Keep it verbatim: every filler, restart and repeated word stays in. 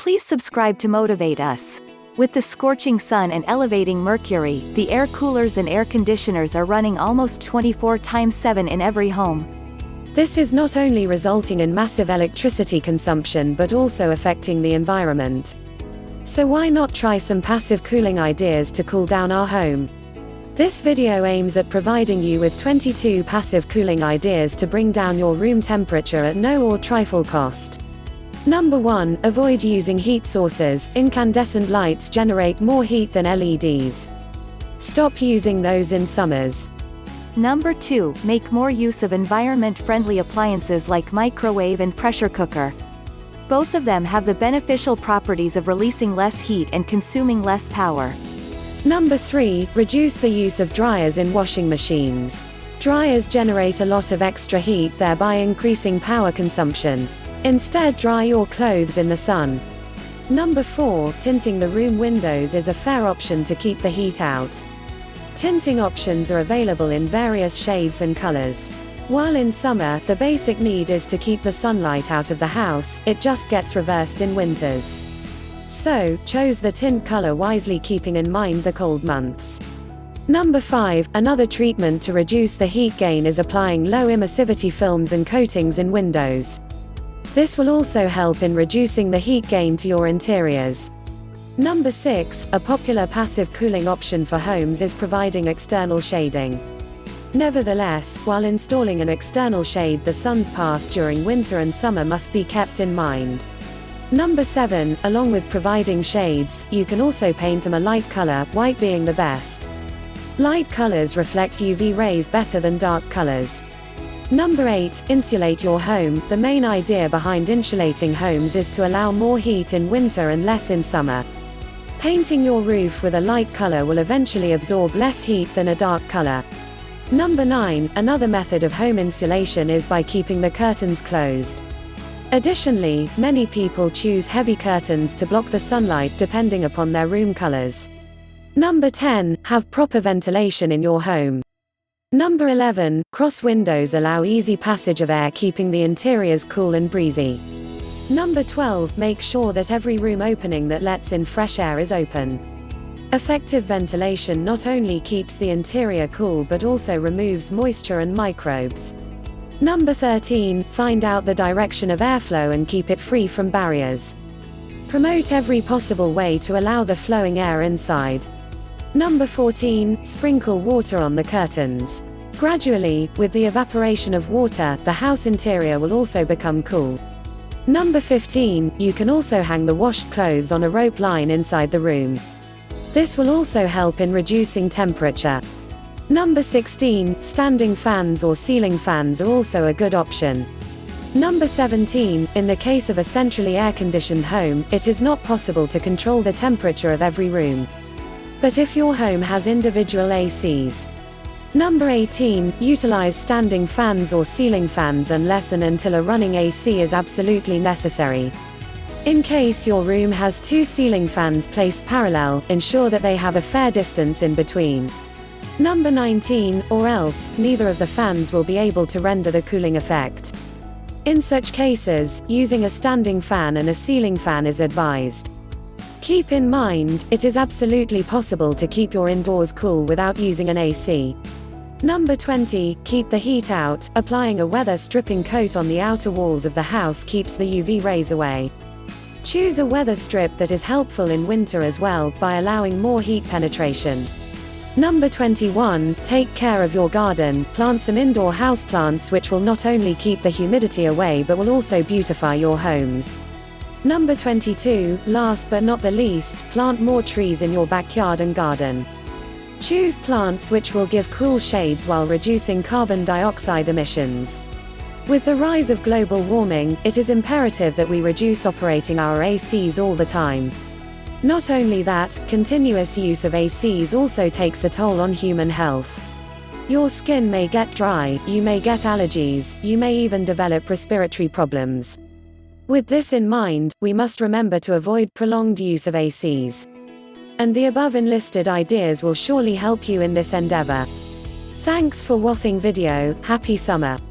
Please subscribe to motivate us. With the scorching sun and elevating mercury, the air coolers and air conditioners are running almost twenty-four by seven in every home. This is not only resulting in massive electricity consumption but also affecting the environment. So why not try some passive cooling ideas to cool down our home? This video aims at providing you with twenty-two passive cooling ideas to bring down your room temperature at no or trifle cost. Number one. Avoid using heat sources. Incandescent lights generate more heat than L E Ds. Stop using those in summers. Number two. Make more use of environment-friendly appliances like microwave and pressure cooker. Both of them have the beneficial properties of releasing less heat and consuming less power. Number three. Reduce the use of dryers in washing machines. Dryers generate a lot of extra heat, thereby increasing power consumption. Instead, dry your clothes in the sun. Number four. Tinting the room windows is a fair option to keep the heat out. Tinting options are available in various shades and colors. While in summer, the basic need is to keep the sunlight out of the house, it just gets reversed in winters. So, choose the tint color wisely, keeping in mind the cold months. Number five. Another treatment to reduce the heat gain is applying low emissivity films and coatings in windows. This will also help in reducing the heat gain to your interiors. Number six. A popular passive cooling option for homes is providing external shading. Nevertheless, while installing an external shade, the sun's path during winter and summer must be kept in mind. Number seven. Along with providing shades, you can also paint them a light color, white being the best. Light colors reflect U V rays better than dark colors. Number eight. Insulate your home. The main idea behind insulating homes is to allow more heat in winter and less in summer. Painting your roof with a light color will eventually absorb less heat than a dark color. Number nine. Another method of home insulation is by keeping the curtains closed. Additionally, many people choose heavy curtains to block the sunlight depending upon their room colors. Number ten. Have proper ventilation in your home. Number eleven. Cross windows allow easy passage of air, keeping the interiors cool and breezy. Number twelve. Make sure that every room opening that lets in fresh air is open. Effective ventilation not only keeps the interior cool but also removes moisture and microbes. Number thirteen. Find out the direction of airflow and keep it free from barriers. Promote every possible way to allow the flowing air inside. Number fourteen. Sprinkle water on the curtains. Gradually, with the evaporation of water, the house interior will also become cool. Number fifteen. You can also hang the washed clothes on a rope line inside the room. This will also help in reducing temperature. Number sixteen. Standing fans or ceiling fans are also a good option. Number seventeen. In the case of a centrally air-conditioned home, it is not possible to control the temperature of every room. But if your home has individual A Cs. Number eighteen. Utilize standing fans or ceiling fans unless and until a running A C is absolutely necessary. In case your room has two ceiling fans placed parallel, ensure that they have a fair distance in between. Number nineteen. Or else, neither of the fans will be able to render the cooling effect. In such cases, using a standing fan and a ceiling fan is advised. Keep in mind, it is absolutely possible to keep your indoors cool without using an A C. Number twenty. Keep the heat out. Applying a weather stripping coat on the outer walls of the house keeps the U V rays away. Choose a weather strip that is helpful in winter as well, by allowing more heat penetration. Number twenty-one. Take care of your garden. Plant some indoor houseplants which will not only keep the humidity away but will also beautify your homes. Number twenty-two. Last but not the least, plant more trees in your backyard and garden. Choose plants which will give cool shades while reducing carbon dioxide emissions. With the rise of global warming, it is imperative that we reduce operating our A Cs all the time. Not only that, continuous use of A Cs also takes a toll on human health. Your skin may get dry, you may get allergies, you may even develop respiratory problems. With this in mind, we must remember to avoid prolonged use of A Cs. And the above enlisted ideas will surely help you in this endeavor. Thanks for watching video. Happy summer.